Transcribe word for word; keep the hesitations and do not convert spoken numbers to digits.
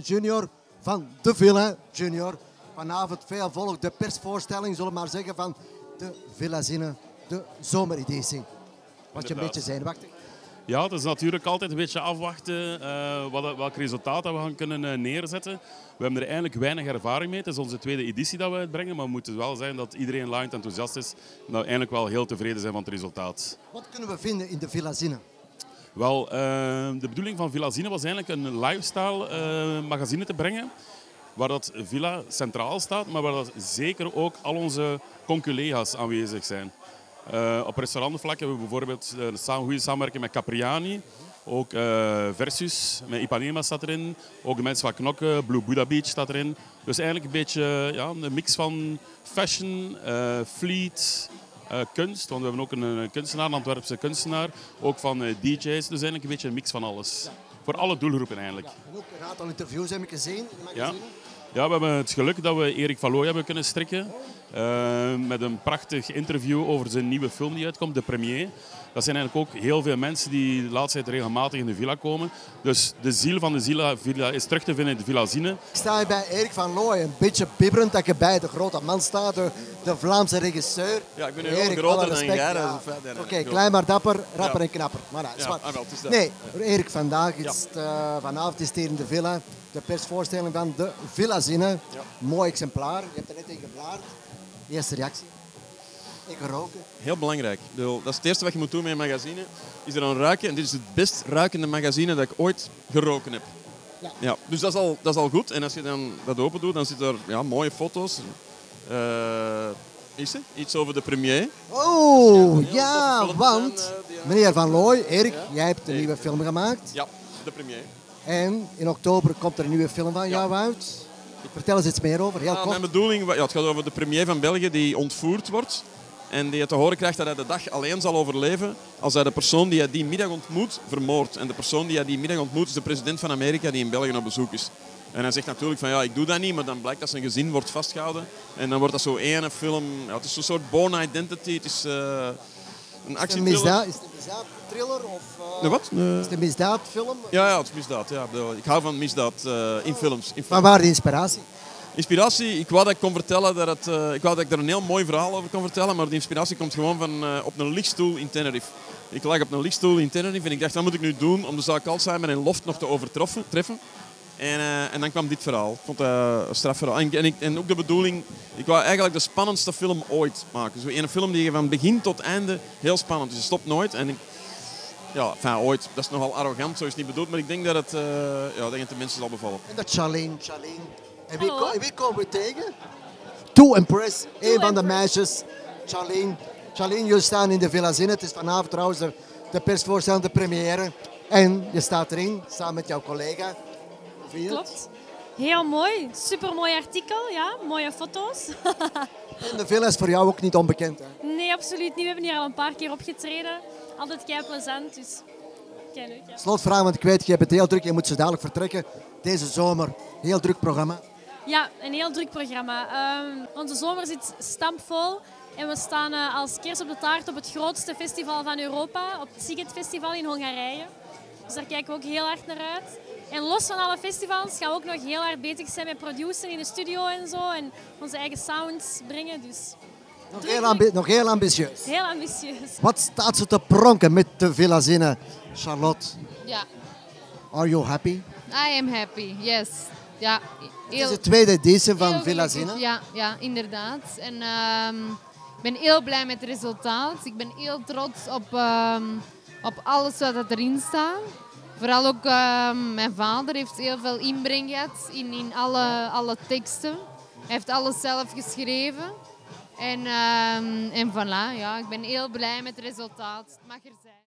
Junior van De Villa Junior. Vanavond veel volk, de persvoorstelling, zullen we maar zeggen, van de Villa Zine, de zomereditie. Was je een beetje zenuwachtig? Ja, het is natuurlijk altijd een beetje afwachten uh, wat, welk resultaat dat we gaan kunnen uh, neerzetten. We hebben er eigenlijk weinig ervaring mee. Het is onze tweede editie dat we uitbrengen, maar we moeten wel zeggen dat iedereen laaiend enthousiast is en dat we eigenlijk wel heel tevreden zijn van het resultaat. Wat kunnen we vinden in de Villa Zine? Wel, uh, de bedoeling van Villa Zine was eigenlijk een lifestyle uh, magazine te brengen, waar dat Villa centraal staat, maar waar dat zeker ook al onze conculega's aanwezig zijn. Uh, op restaurantvlak hebben we bijvoorbeeld een goede samenwerking met Capriani. Ook uh, Versus, met Ipanema staat erin. Ook de mensen van Knokke, Blue Buddha Beach staat erin. Dus eigenlijk een beetje ja, een mix van fashion, uh, fleet, uh, kunst. Want we hebben ook een, een kunstenaar, een Antwerpse kunstenaar. Ook van uh, D J's. Dus eigenlijk een beetje een mix van alles. Ja. Voor alle doelgroepen eigenlijk. Ja, en ook een aantal interviews heb ik gezien in de magazine. Ja. Ja, we hebben het geluk dat we Erik van Looy hebben kunnen strikken. Uh, met een prachtig interview over zijn nieuwe film die uitkomt, De Premier. Dat zijn eigenlijk ook heel veel mensen die de laatste tijd regelmatig in de villa komen. Dus de ziel van de Zilla villa is terug te vinden in de Villa Zine. Ik sta hier bij Erik van Looy, een beetje bibberend dat je bij de grote man staat, de, de Vlaamse regisseur. Ja, ik ben nu wel groter dan jij. Ja. Oké, okay, klein maar dapper, rapper ja. en knapper. Maar nou, ja, ah, wel, het is dat. Nee, Erik, vandaag is het, uh, vanavond is het hier in de villa. De persvoorstelling van de Villa Zine. Ja. Mooi exemplaar. Je hebt er net in geblaard. Eerste reactie? Ik geroken. Heel belangrijk. Dat is het eerste wat je moet doen met een magazine. Is er aan ruiken. En dit is het best ruikende magazine dat ik ooit geroken heb. Ja. Ja, dus dat is, al, dat is al goed. En als je dan dat open doet, dan zitten er ja, mooie foto's. Uh, is er? Iets over de premier. Oh, ja, want meneer Van Looy, Erik, ja? jij hebt een nieuwe film gemaakt. Ja, de premier. En in oktober komt er een nieuwe film van jou ja. uit. Vertel eens iets meer over, heel ja, kort. Mijn bedoeling, ja, het gaat over de premier van België die ontvoerd wordt. En die te horen krijgt dat hij de dag alleen zal overleven als hij de persoon die hij die middag ontmoet vermoordt. En de persoon die hij die middag ontmoet is de president van Amerika die in België op bezoek is. En hij zegt natuurlijk van ja, ik doe dat niet, maar dan blijkt dat zijn gezin wordt vastgehouden. En dan wordt dat zo één film, ja, het is een soort Born Identity. Het is uh, een actietriller. Is het een misdaadthriller of uh, de wat? Uh, is het een misdaadfilm? Ja, ja, het is misdaad. Ja. Ik hou van misdaad uh, in films. In films. Maar waar de inspiratie? Inspiratie, ik wou dat ik kon vertellen dat het, uh, ik wou dat ik er een heel mooi verhaal over kon vertellen, maar de inspiratie komt gewoon van uh, op een lichtstoel in Tenerife. Ik lag op een lichtstoel in Tenerife en ik dacht, wat moet ik nu doen om de zaak Alzheimer en Loft nog te overtreffen? Treffen. En, uh, en dan kwam dit verhaal. Ik vond dat een strafverhaal. En, en, ik, en ook de bedoeling, ik wou eigenlijk de spannendste film ooit maken. Zo een film die je van begin tot einde heel spannend is. Dus je stopt nooit. En ik, ja, enfin, ooit. Dat is nogal arrogant, zo is het niet bedoeld. Maar ik denk dat het, uh, ja, dat het de mensen zal bevallen. En dat Charlene, Charlene. En wie, ko wie komen we tegen? To Impress, een van de meisjes. Charlene. Charlene, jullie staan in de Villa Zine. Het is vanavond trouwens de, de persvoorstelling, de première. En je staat erin, samen met jouw collega. Klopt. Heel mooi. Supermooi artikel, ja. Mooie foto's. En de Villa is voor jou ook niet onbekend, hè? Nee, absoluut niet. We hebben hier al een paar keer opgetreden. Altijd kei plezant, dus kei leuk. Ja. Slotvraag, want ik weet, je hebt het heel druk. Je moet zo dadelijk vertrekken. Deze zomer, heel druk programma. Ja, een heel druk programma. Um, onze zomer zit stampvol. En we staan uh, als kers op de taart op het grootste festival van Europa. Op het Sziget Festival in Hongarije. Dus daar kijken we ook heel hard naar uit. En los van alle festivals gaan we ook nog heel hard bezig zijn met produceren in de studio en zo. En onze eigen sounds brengen. Dus nog, heel ambi nog heel ambitieus. Heel ambitieus. Wat staat ze te pronken met de Villa Zine, Charlotte? Ja. Are you happy? I am happy, yes. Ja, heel, het is de tweede editie van Villa Zine. Ja, ja, inderdaad. En um, ik ben heel blij met het resultaat. Ik ben heel trots op, um, op alles wat erin staat. Vooral ook uh, mijn vader heeft heel veel inbreng gehad in, in alle, alle teksten. Hij heeft alles zelf geschreven. En, uh, en voilà, ja, ik ben heel blij met het resultaat. Het mag er zijn.